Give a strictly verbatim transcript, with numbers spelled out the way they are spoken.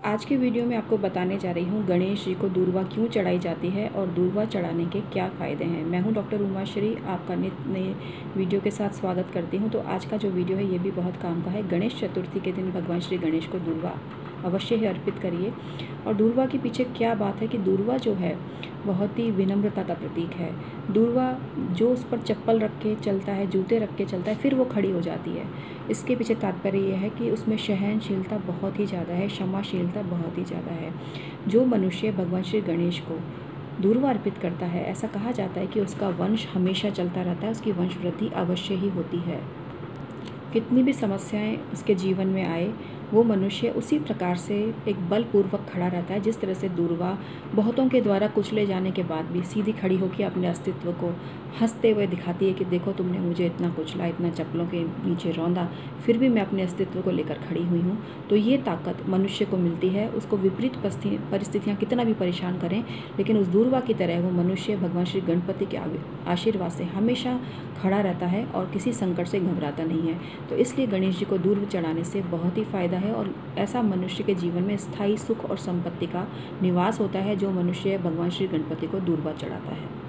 आज के वीडियो में आपको बताने जा रही हूँ गणेश जी को दूर्वा क्यों चढ़ाई जाती है और दूर्वा चढ़ाने के क्या फ़ायदे हैं। मैं हूँ डॉक्टर उमाश्री, आपका नित नए वीडियो के साथ स्वागत करती हूँ। तो आज का जो वीडियो है ये भी बहुत काम का है। गणेश चतुर्थी के दिन भगवान श्री गणेश को दूर्वा अवश्य ही अर्पित करिए। और दूर्वा के पीछे क्या बात है कि दूर्वा जो है बहुत ही विनम्रता का प्रतीक है। दूर्वा जो उस पर चप्पल रख के चलता है, जूते रख के चलता है, फिर वो खड़ी हो जाती है। इसके पीछे तात्पर्य ये है कि उसमें सहनशीलता बहुत ही ज़्यादा है, क्षमाशीलता बहुत ही ज़्यादा है। जो मनुष्य भगवान श्री गणेश को दूर्वा अर्पित करता है, ऐसा कहा जाता है कि उसका वंश हमेशा चलता रहता है, उसकी वंश वृद्धि अवश्य ही होती है। कितनी भी समस्याएं उसके जीवन में आए, वो मनुष्य उसी प्रकार से एक बलपूर्वक खड़ा रहता है जिस तरह से दूर्वा बहुतों के द्वारा कुचले जाने के बाद भी सीधी खड़ी होकर अपने अस्तित्व को हंसते हुए दिखाती है कि देखो तुमने मुझे इतना कुचला, इतना चप्पलों के नीचे रौंदा, फिर भी मैं अपने अस्तित्व को लेकर खड़ी हुई हूँ। तो ये ताकत मनुष्य को मिलती है। उसको विपरीत परिस्थितियाँ कितना भी परेशान करें, लेकिन उस दूर्वा की तरह वो मनुष्य भगवान श्री गणपति के आशीर्वाद से हमेशा खड़ा रहता है और किसी संकट से घबराता नहीं है। तो इसलिए गणेश जी को दूर्वा चढ़ाने से बहुत ही फायदा है और ऐसा मनुष्य के जीवन में स्थायी सुख और संपत्ति का निवास होता है जो मनुष्य भगवान श्री गणपति को दूर्वा चढ़ाता है।